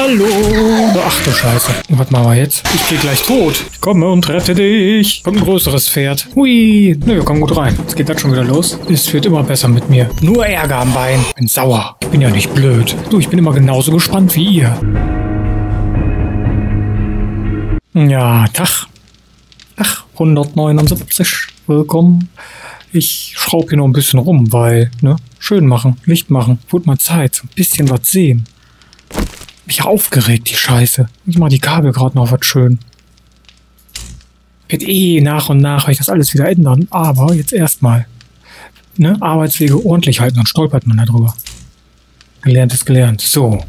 Hallo. Ach du Scheiße. Was machen wir jetzt? Ich gehe gleich tot. Ich komme und rette dich. Kommt ein größeres Pferd. Hui. Ne, wir kommen gut rein. Jetzt geht das schon wieder los. Es wird immer besser mit mir. Nur Ärger am Bein. Bin sauer. Ich bin ja nicht blöd. Du, ich bin immer genauso gespannt wie ihr. Ja, Tag. Ach, 179. Willkommen. Ich schraube hier noch ein bisschen rum, weil, ne, schön machen, Licht machen. Wurde mal Zeit, so ein bisschen was sehen. Mich aufgeregt, die Scheiße. Ich mach die Kabel gerade noch was schön. Wird nach und nach, werde ich das alles wieder ändern. Aber jetzt erstmal, ne, Arbeitswege ordentlich halten, dann stolpert man da drüber. Gelernt ist gelernt. So.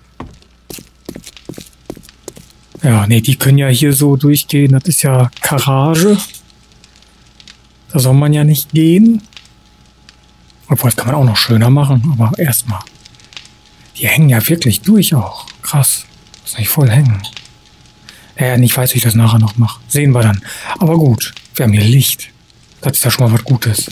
Ja, nee, die können ja hier so durchgehen. Das ist ja Garage. Da soll man ja nicht gehen. Obwohl, das kann man auch noch schöner machen. Aber erstmal. Die hängen ja wirklich durch auch. Krass. Muss nicht voll hängen. Naja, ich weiß, wie ich das nachher noch mache. Sehen wir dann. Aber gut, wir haben hier Licht. Das ist ja schon mal was Gutes.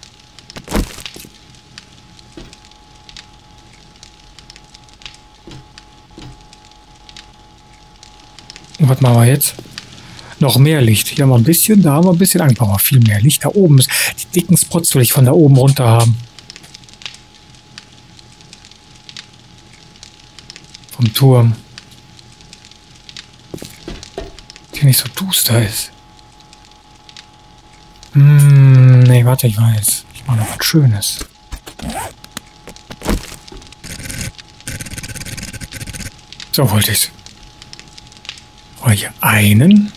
Und was machen wir jetzt? Noch mehr Licht. Hier haben wir ein bisschen, da haben wir ein bisschen. Eigentlich brauchen wir viel mehr Licht. Da oben ist. Die dicken Spots will ich von da oben runter haben. Vom Turm. Der nicht so duster ist. Nee, warte, ich weiß. Ich mache noch was Schönes. So wollte ich's. Hier einen.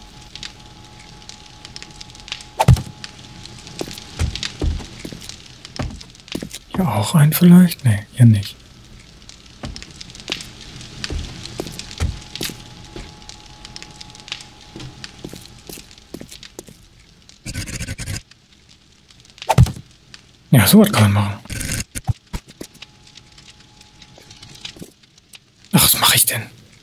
Hier auch einen vielleicht? Nee, hier nicht. Ja, so was kann man machen. Ach, was mache ich denn?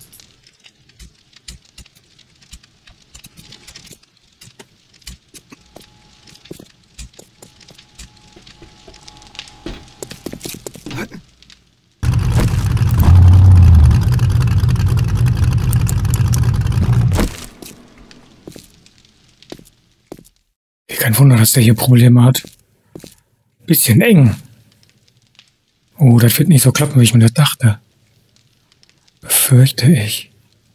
Kein Wunder, dass der hier Probleme hat. Bisschen eng. Oh, das wird nicht so klappen, wie ich mir das dachte. Befürchte ich.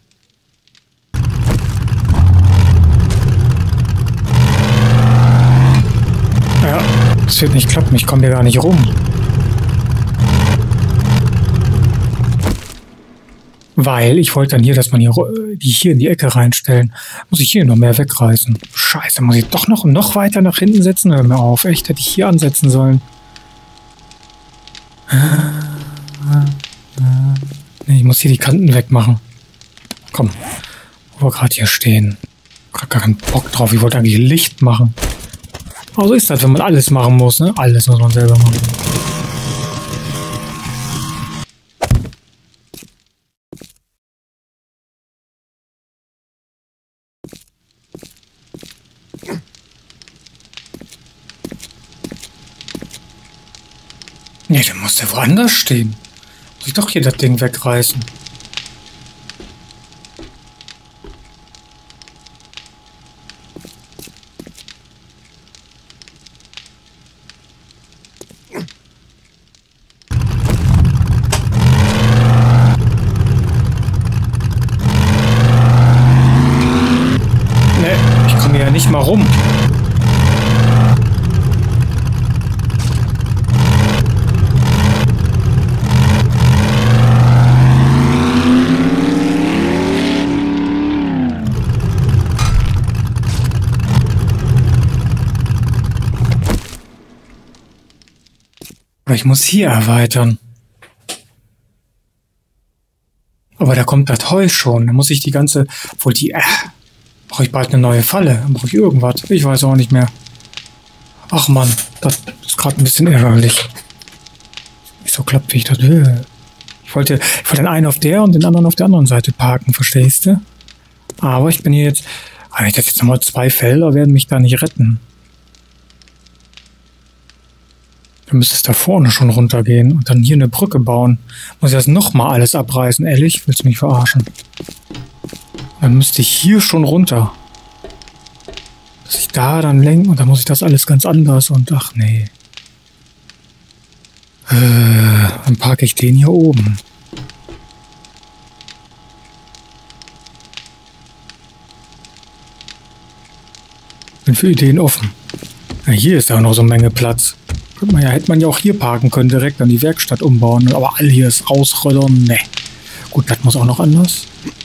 Ja, das wird nicht klappen. Ich komme hier gar nicht rum. Weil ich wollte dann hier, dass man hier die hier in die Ecke reinstellen. Muss ich hier noch mehr wegreißen. Scheiße, muss ich doch noch weiter nach hinten setzen? Hör mir auf. Echt, hätte ich hier ansetzen sollen. Nee, ich muss hier die Kanten wegmachen. Komm, wo wir gerade hier stehen. Gerade gar keinen Bock drauf. Ich wollte eigentlich Licht machen. Aber so ist das, wenn man alles machen muss, ne? Alles muss man selber machen. Nee, dann muss der woanders stehen. Muss ich doch hier das Ding wegreißen. Nee, ich komme ja nicht mal rum. Ich muss hier erweitern. Aber da kommt das Heu schon. Da muss ich die ganze... Obwohl die... brauche ich bald eine neue Falle. Dann brauche ich irgendwas. Ich weiß auch nicht mehr. Ach Mann, das ist gerade ein bisschen ärgerlich. Nicht so klappt, wie ich das will. Ich wollte den einen auf der und den anderen auf der anderen Seite parken, verstehst du? Aber ich bin hier jetzt... Wenn ich das jetzt nochmal 2 Felder werden mich da nicht retten. Dann müsste es da vorne schon runtergehen und dann hier eine Brücke bauen. Muss ich das nochmal alles abreißen? Ehrlich? Willst du mich verarschen? Dann müsste ich hier schon runter. Dass ich da dann lenke und dann muss ich das alles ganz anders und ach nee. Dann parke ich den hier oben. Bin für Ideen offen. Ja, hier ist ja auch noch so eine Menge Platz. Hätte man ja auch hier parken können, direkt an die Werkstatt umbauen. Aber all hier ist rausröllern. Ne. Gut, das muss auch noch anders.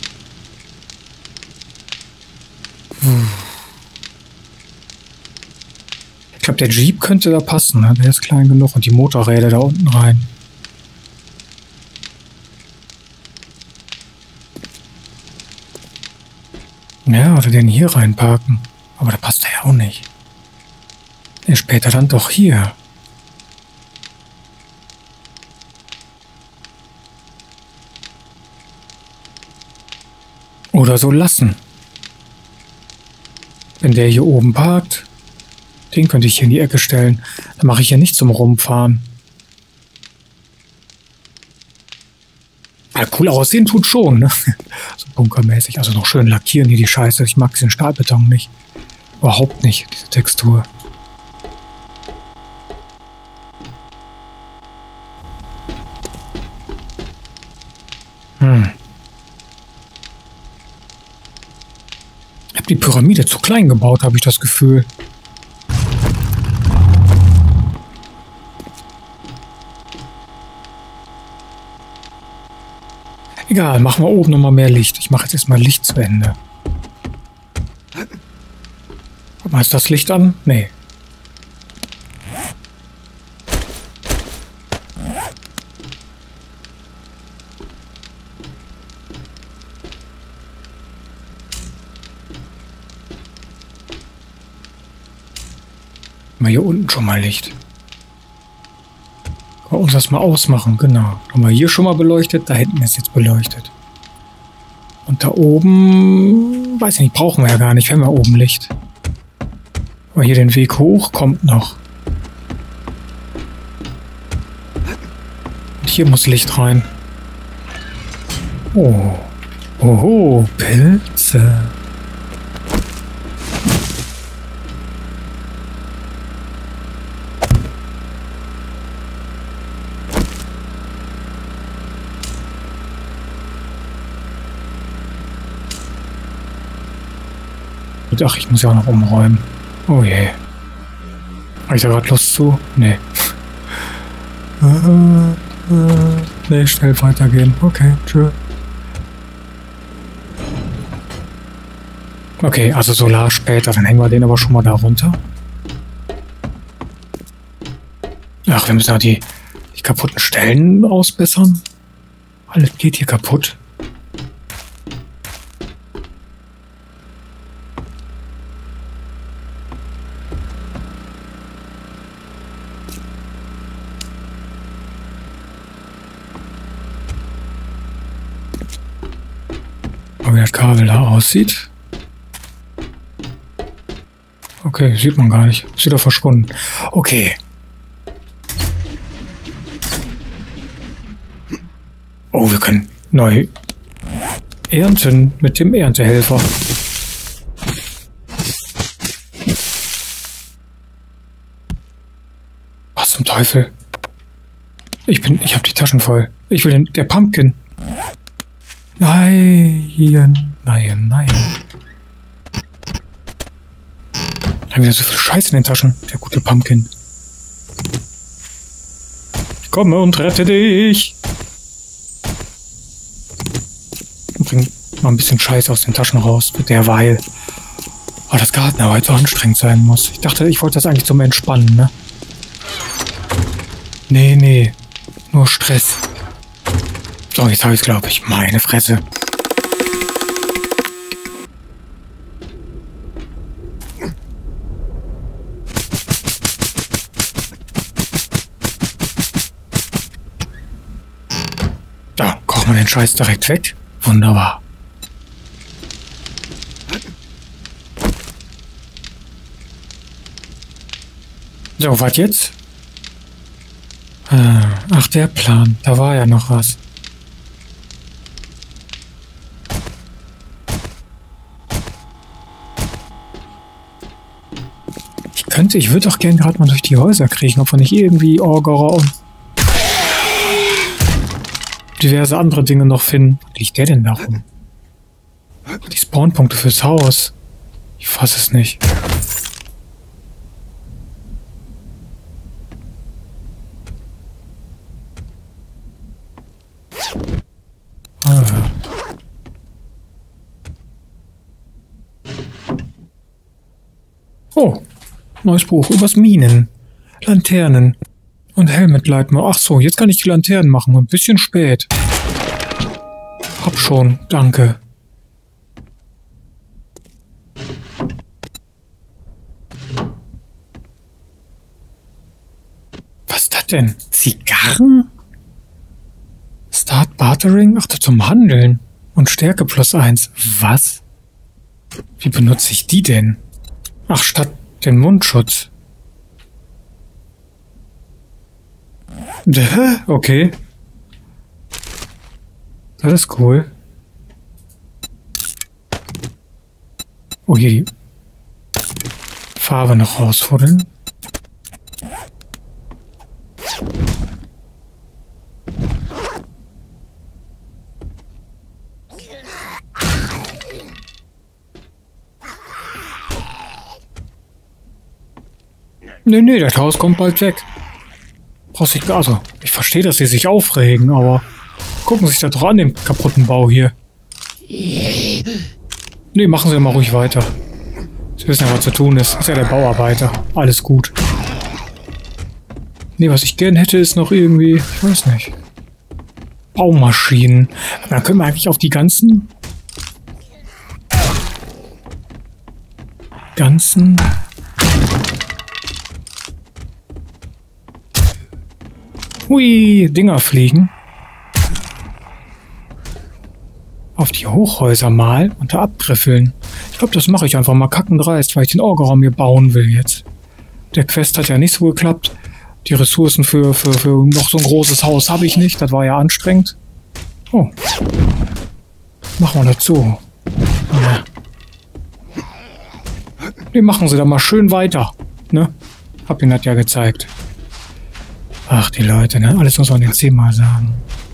Ich glaube, der Jeep könnte da passen. Ne? Der ist klein genug und die Motorräder da unten rein. Ja, oder den hier reinparken. Aber da passt er ja auch nicht. Ja, später dann doch hier. Oder so lassen. Wenn der hier oben parkt, den könnte ich hier in die Ecke stellen. Dann mache ich hier nicht zum Rumfahren. Aber cool aussehen tut schon, ne? So bunkermäßig. Also noch schön lackieren hier die Scheiße. Ich mag den Stahlbeton nicht. Überhaupt nicht, diese Textur. Ich habe die Pyramide zu klein gebaut, habe ich das Gefühl. Egal, machen wir oben nochmal mehr Licht. Ich mache jetzt erstmal Licht zu Ende. Guck mal, ist das Licht an? Nee. Mal hier unten schon mal Licht. Können wir uns das mal ausmachen, genau. Haben wir hier schon mal beleuchtet, da hinten ist jetzt beleuchtet. Und da oben, weiß ich nicht, brauchen wir ja gar nicht, wenn wir oben Licht. Aber hier den Weg hoch kommt noch. Und hier muss Licht rein. Oh. Oho, Pilze. Ach, ich muss ja auch noch umräumen. Oh je. Habe ich da gerade Lust zu? Nee. Nee, schnell weitergehen. Okay, tschö. Okay, also Solar später. Dann hängen wir den aber schon mal da runter. Ach, wir müssen ja die kaputten Stellen ausbessern. Alles geht hier kaputt. Wie das Kabel da aussieht. Okay, sieht man gar nicht. Ist wieder verschwunden. Okay. Oh, wir können neu ernten mit dem Erntehelfer. Was zum Teufel? Ich habe die Taschen voll. Ich will der Pumpkin. Nein, nein, nein. Haben wir so viel Scheiß in den Taschen, der gute Pumpkin. Ich komme und rette dich. Und bring mal ein bisschen Scheiß aus den Taschen raus, derweil. Oh, das Gartenarbeit so anstrengend sein muss. Ich dachte, ich wollte das eigentlich zum Entspannen, ne? Nee, nee. Nur Stress. So, jetzt habe ich es, glaube ich. Meine Fresse. Da, kochen wir den Scheiß direkt weg. Wunderbar. So, was jetzt? Ach, der Plan. Da war ja noch was. Ich würde auch gerne gerade mal durch die Häuser kriechen, ob wir nicht irgendwie Orgora und diverse andere Dinge noch finden. Wo liegt der denn da rum? Die Spawnpunkte fürs Haus. Ich fasse es nicht. Oh, neues Buch übers Minen, Laternen und Helmet-Light. Ach so, jetzt kann ich die Laternen machen. Ein bisschen spät. Hab schon, danke. Was ist das denn? Zigarren? Start Bartering? Ach, zum Handeln. Und Stärke +1. Was? Wie benutze ich die denn? Ach, statt den Mundschutz. Okay. Das ist cool. Oh, hier die Farbe noch rausfuddeln. Nee, das Haus kommt bald weg. Brauchst nicht, also, ich verstehe, dass sie sich aufregen, aber gucken Sie sich da doch an, den kaputten Bau hier. Nee, machen Sie mal ruhig weiter. Sie wissen ja, was zu tun ist. Ist ja der Bauarbeiter. Alles gut. Nee, was ich gern hätte, ist noch irgendwie, ich weiß nicht, Baumaschinen. Aber dann können wir eigentlich auf die ganzen hui, Dinger fliegen. Auf die Hochhäuser mal und da abgriffeln. Ich glaube, das mache ich einfach mal kackendreist, weil ich den Orgeraum hier bauen will jetzt. Der Quest hat ja nicht so geklappt. Die Ressourcen für noch so ein großes Haus habe ich nicht. Das war ja anstrengend. Oh. Machen wir das so. Ja. Nee, machen Sie da mal schön weiter. Ne? Hab Ihnen das ja gezeigt. Ach, die Leute, ne? Alles muss man den 10-mal sagen.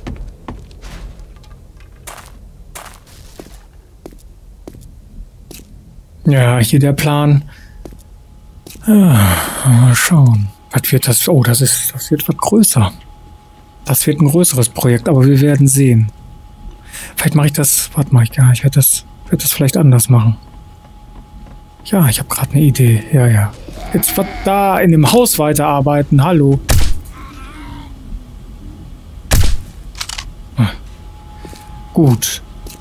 Ja, hier der Plan. Mal schauen. Was wird das? Oh, das wird was größer. Das wird ein größeres Projekt, aber wir werden sehen. Vielleicht mache ich das. Warte mal, ich werde das vielleicht anders machen. Ja, ich habe gerade eine Idee. Ja. Jetzt wird da in dem Haus weiterarbeiten. Hallo. Gut.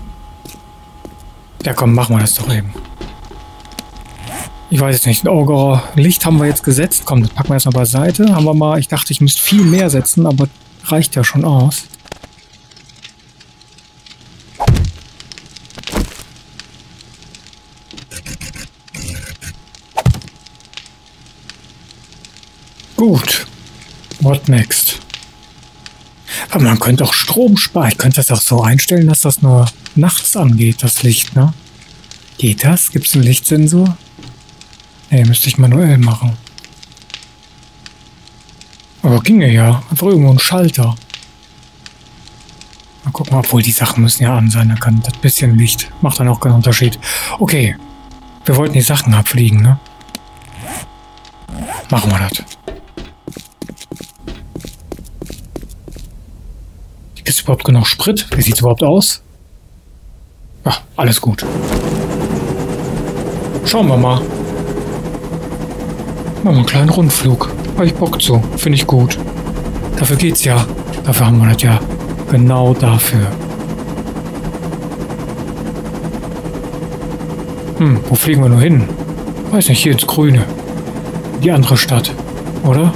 Ja, komm, machen wir das doch eben. Ich weiß jetzt nicht. Licht haben wir jetzt gesetzt. Komm, das packen wir erstmal beiseite. Haben wir mal. Ich dachte, ich müsste viel mehr setzen, aber reicht ja schon aus. Gut. What next? Aber man könnte auch Strom sparen. Ich könnte das auch so einstellen, dass das nur nachts angeht, das Licht, ne? Geht das? Gibt es einen Lichtsensor? Nee, müsste ich manuell machen. Aber ginge ja. Einfach irgendwo ein Schalter. Mal gucken, obwohl die Sachen müssen ja an sein. Da kann das bisschen Licht. Macht dann auch keinen Unterschied. Okay. Wir wollten die Sachen abfliegen, ne? Machen wir das. Ist überhaupt genug Sprit? Wie sieht es überhaupt aus? Ja, alles gut. Schauen wir mal. Machen wir einen kleinen Rundflug. Habe ich Bock zu. Finde ich gut. Dafür geht's ja. Dafür haben wir das ja. Genau dafür. Wo fliegen wir nur hin? Weiß nicht, hier ins Grüne. Die andere Stadt. Oder?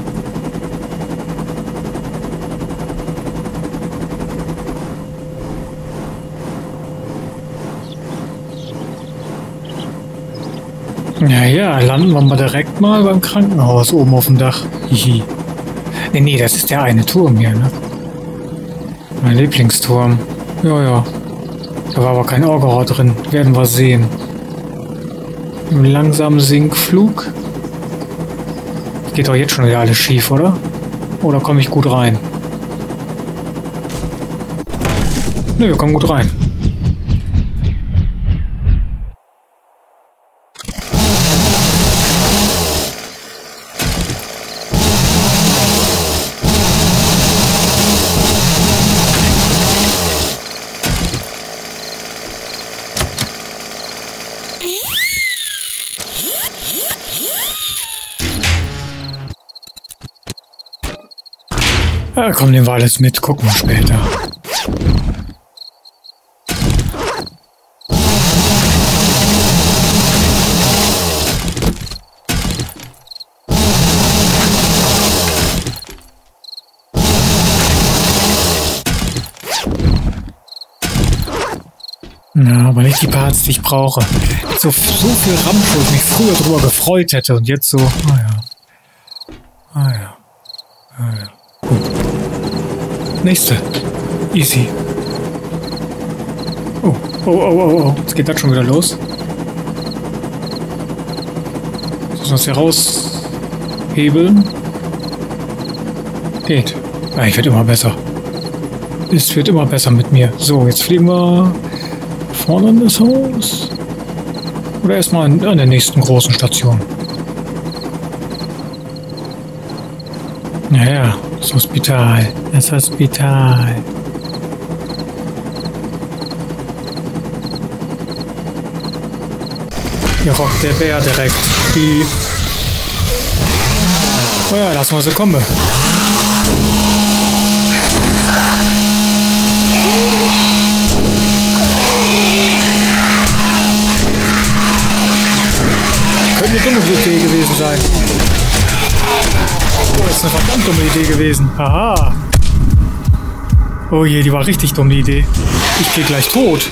Ja, landen wir mal direkt mal beim Krankenhaus oben auf dem Dach. Hihi. Nee, das ist der eine Turm hier, ne? Mein Lieblingsturm. Ja, ja. Da war aber kein Orgorot drin. Werden wir sehen. Im langsamen Sinkflug. Geht doch jetzt schon wieder alles schief, oder? Oder komme ich gut rein? Ne, wir kommen gut rein. Ja, komm, nehmen wir alles mit. Gucken wir später. Na, aber nicht die Parts, die ich brauche. So viel Ramsch, wo ich mich früher drüber gefreut hätte. Und jetzt so, ah ja. Ah ja. Ah ja. Gut. Nächste. Easy. Oh, oh, oh, oh, oh. Jetzt geht das schon wieder los. Müssen wir das hier raushebeln? Geht. Ja, ich werde immer besser. Es wird immer besser mit mir. So, jetzt fliegen wir vorne in das Haus. Oder erstmal an der nächsten großen Station. Naja, das Hospital. Das Hospital. Hier rockt der Bär direkt. Die. Oh ja, lassen wir sie kommen. Könnte eine dumme Idee gewesen sein. Oh, das ist eine verdammt dumme Idee gewesen. Haha. Oh je, die war richtig dumme Idee. Ich gehe gleich tot.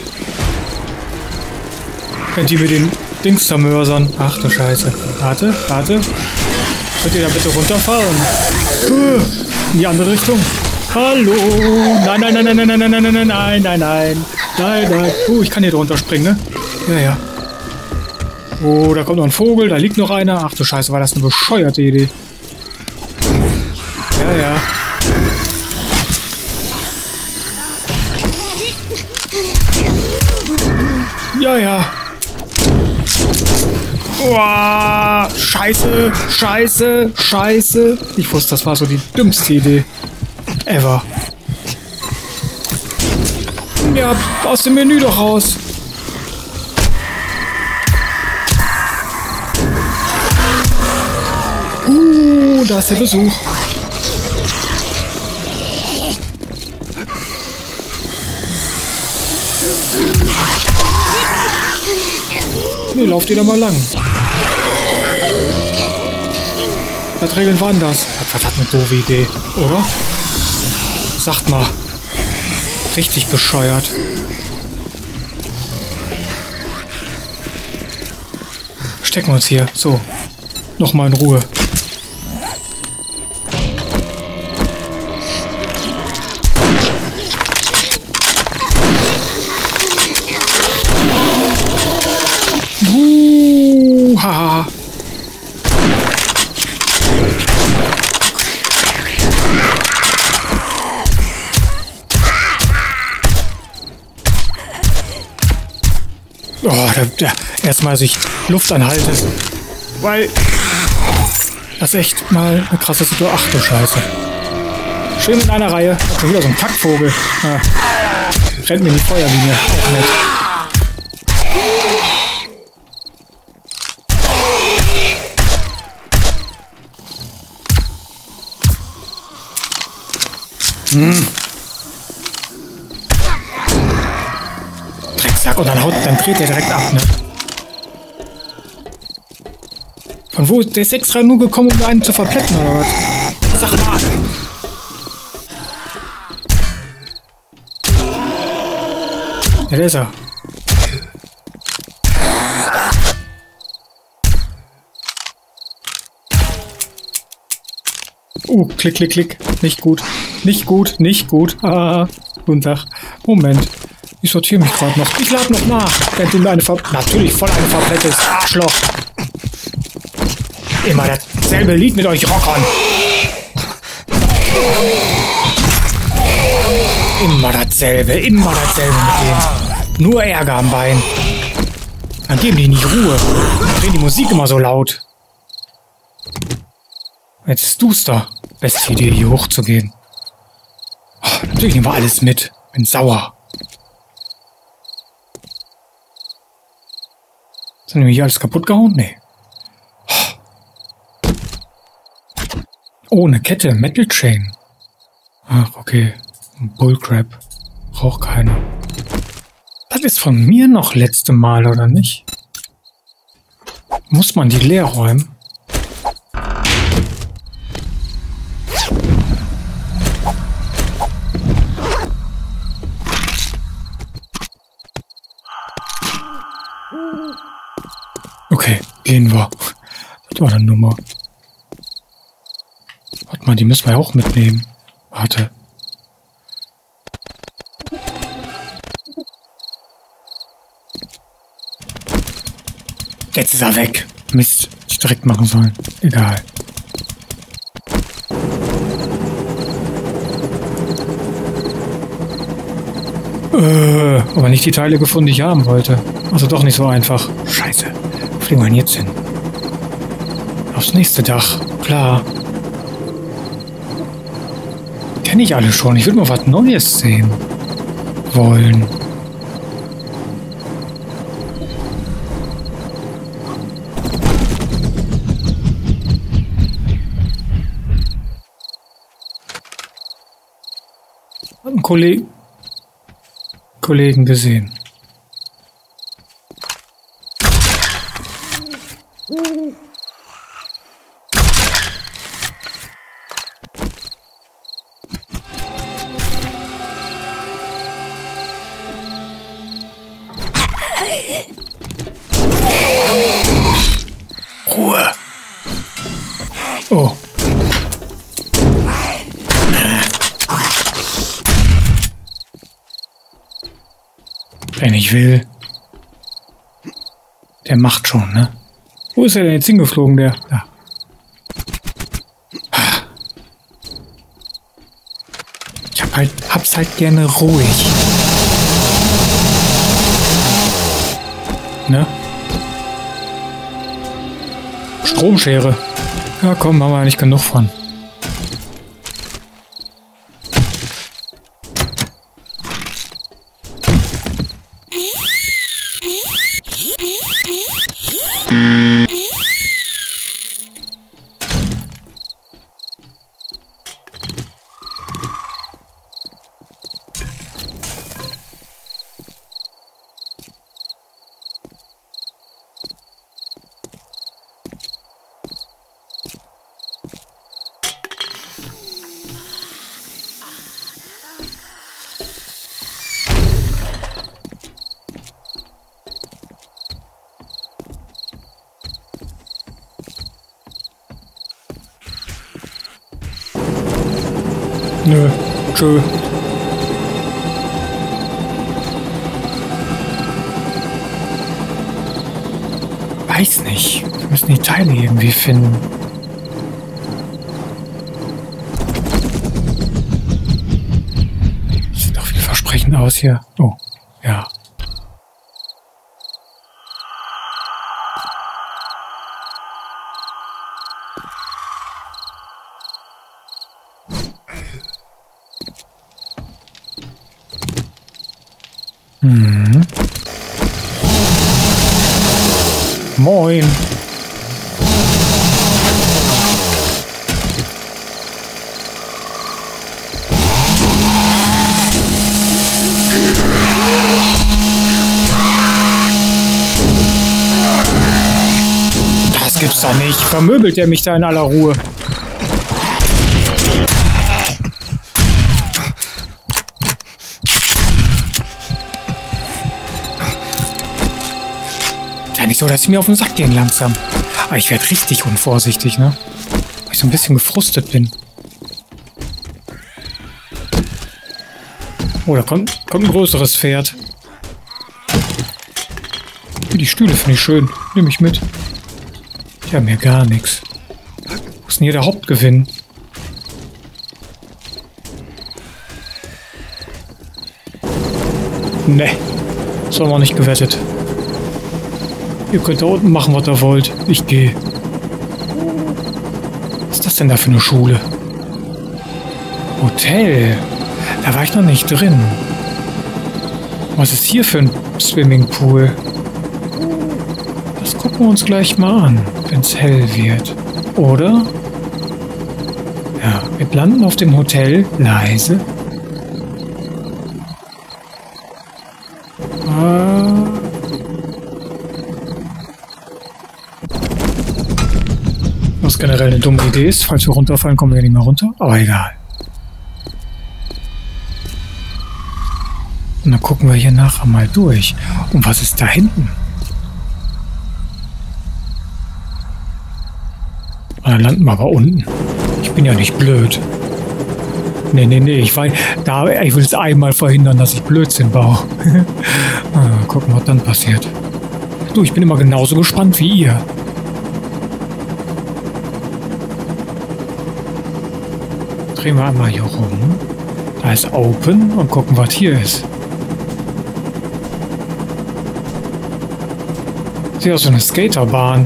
Könnt ihr mir den Dings zermörsern? Ach du Scheiße. Warte, warte. Könnt ihr da bitte runterfahren? In die andere Richtung. Hallo. Nein, nein, nein, nein, nein, nein, nein, nein, nein, nein, nein, nein. Nein, nein. Ich kann hier drunter springen, ne? Ja, ja. Oh, da kommt noch ein Vogel, da liegt noch einer. Ach du Scheiße, war das eine bescheuerte Idee. Ja, ja. Ja, ja. Uah, Scheiße, Scheiße, Scheiße. Ich wusste, das war so die dümmste Idee ever. Ja, aus dem Menü doch raus. Da ist der Besuch. Nee, lauft ihr da mal lang. Was Regeln waren das? Was hat eine doofe Idee, oder? Sagt mal. Richtig bescheuert. Stecken wir uns hier. So. Nochmal in Ruhe. Haha. Oh, erstmal, als ich Luft anhalte, weil das echt mal eine krasse Situation. Ach du Scheiße. Schön in einer Reihe. Schon wieder so ein Kackvogel. Ah. Rennt mir in die Feuerlinie. Auch nett. Drecksack, und dann dreht der direkt ab, ne? Von wo? Der ist extra nur gekommen, um einen zu verpletten, oder was? Sag mal! Ja, der ist er. Klick, klick, klick. Nicht gut. Nicht gut, nicht gut. Ah, guten Tag. Moment. Ich sortiere mich gerade noch. Ich lade noch nach. Während du mir natürlich voll eine verplettes Arschloch. Immer dasselbe Lied mit euch Rockern. Immer dasselbe mit denen. Nur Ärger am Bein. Dann geben die nicht Ruhe. Drehen die Musik immer so laut. Jetzt ist du's da. Beste Idee, hier hochzugehen. Oh, natürlich nehmen wir alles mit. Bin sauer. Sind wir hier alles kaputt gehauen? Nee. Oh, eine Kette. Metal Chain. Ach, okay. Bullcrap. Braucht keine. Das ist von mir noch letzte Mal, oder nicht? Muss man die leer räumen? Okay, gehen wir. Das war eine Nummer. Warte mal, die müssen wir auch mitnehmen. Warte. Jetzt ist er weg. Mist, ich direkt machen sollen. Egal. Aber nicht die Teile gefunden, die ich haben wollte. Also doch nicht so einfach. Scheiße. Wo fliegen wir denn jetzt hin? Aufs nächste Dach. Klar. Kenne ich alle schon. Ich würde mal was Neues sehen wollen. Einen Kollegen gesehen. Ruhe. Oh. Wenn ich will. Der macht schon, ne? Wo ist er denn jetzt hingeflogen, der? Da. Ich hab's halt gerne ruhig. Ne? Stromschere. Ja komm, haben wir nicht genug von. Nö, tschö. Weiß nicht. Wir müssen die Teile irgendwie finden. Sieht doch vielversprechend aus hier. Oh, ja. Mhm. Moin. Das gibt's doch nicht. Vermöbelt er mich da in aller Ruhe? Nicht so, dass sie mir auf den Sack gehen langsam. Aber ich werde richtig unvorsichtig, ne? Weil ich so ein bisschen gefrustet bin. Oh, da kommt ein größeres Pferd. Die Stühle finde ich schön. Nehme ich mit. Die haben hier gar nichts. Wo ist denn hier der Hauptgewinn? Ne. Das haben wir nicht gewettet. Ihr könnt da unten machen, was ihr wollt. Ich gehe. Was ist das denn da für eine Schule? Hotel. Da war ich noch nicht drin. Was ist hier für ein Swimmingpool? Das gucken wir uns gleich mal an, wenn es hell wird. Oder? Ja, wir landen auf dem Hotel. Leise. Was generell eine dumme Idee ist. Falls wir runterfallen, kommen wir nicht mehr runter. Aber egal. Und dann gucken wir hier nachher mal durch. Und was ist da hinten? Und dann landen wir aber unten. Ich bin ja nicht blöd. Nee. Ich will es einmal verhindern, dass ich Blödsinn baue. Gucken, was dann passiert. Du, ich bin immer genauso gespannt wie ihr. Drehen wir einmal hier rum. Da ist Open und gucken, was hier ist. Sieht aus wie eine Skaterbahn.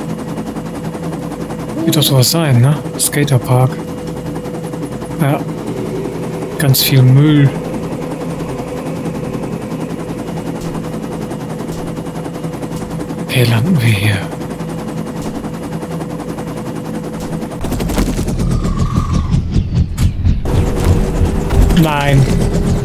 Wird doch sowas sein, ne? Skaterpark. Ja. Ganz viel Müll. Okay, landen wir hier. Nein.